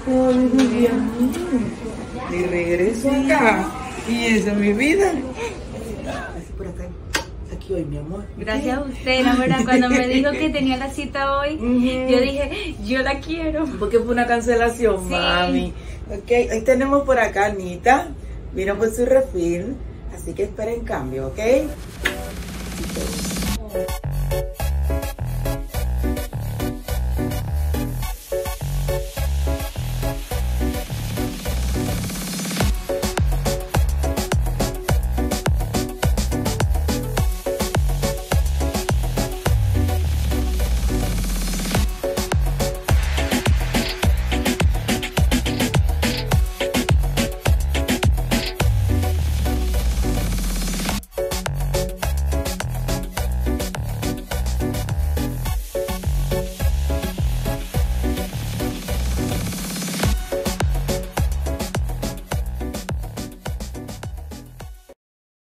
Ay, muy bien. Y regreso acá. Y esa es mi vida. Así por acá. Aquí hoy, mi amor. Gracias a usted, la verdad, cuando me dijo que tenía la cita hoy, yo dije, yo la quiero. Porque fue una cancelación, Sí. mami. Ok, hoy tenemos por acá a Anita. Vino por su refil. Así que esperen cambio, ¿ok?